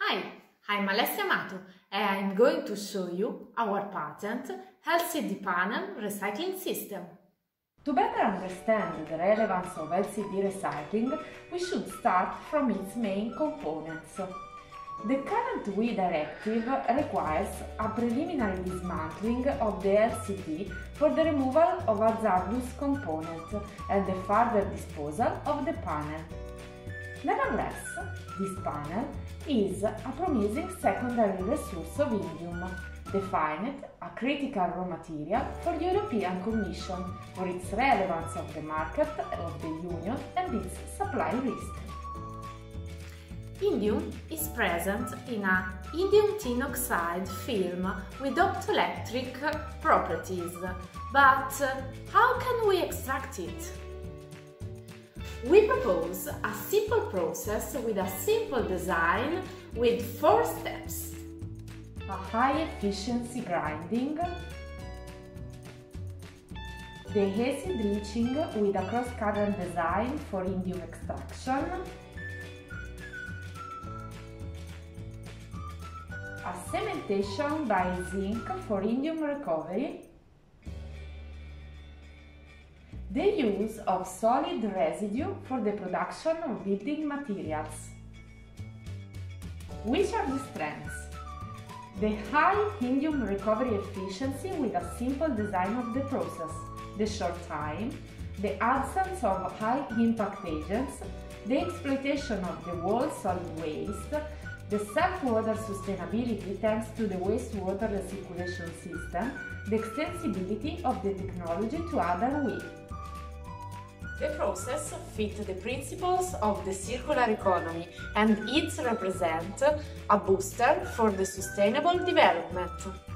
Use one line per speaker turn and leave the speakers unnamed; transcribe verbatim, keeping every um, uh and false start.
Hi, I'm Alessia Amato and I'm going to show you our patent L C D panel recycling system.
To better understand the relevance of L C D recycling, we should start from its main components. The current W I directive requires a preliminary dismantling of the L C D for the removal of hazardous components and the further disposal of the panel. Nevertheless, this panel is a promising secondary resource of indium, defined a critical raw material for the European Commission for its relevance of the market of the Union and its supply risk.
Indium is present in a indium tin oxide film with optoelectric properties, but how can we extract it? We propose a simple process with a simple design with four steps.
A high-efficiency grinding, the acid leaching with a cross-current design for indium extraction, a cementation by zinc for indium recovery, the use of solid residue for the production of building materials. Which are the strengths? The high indium recovery efficiency with a simple design of the process, the short time, the absence of high impact agents, the exploitation of the whole solid waste, the self-water sustainability thanks to the wastewater recirculation system, the extensibility of the technology to other W I.
The process fits the principles of the circular economy and it represents a booster for the sustainable development.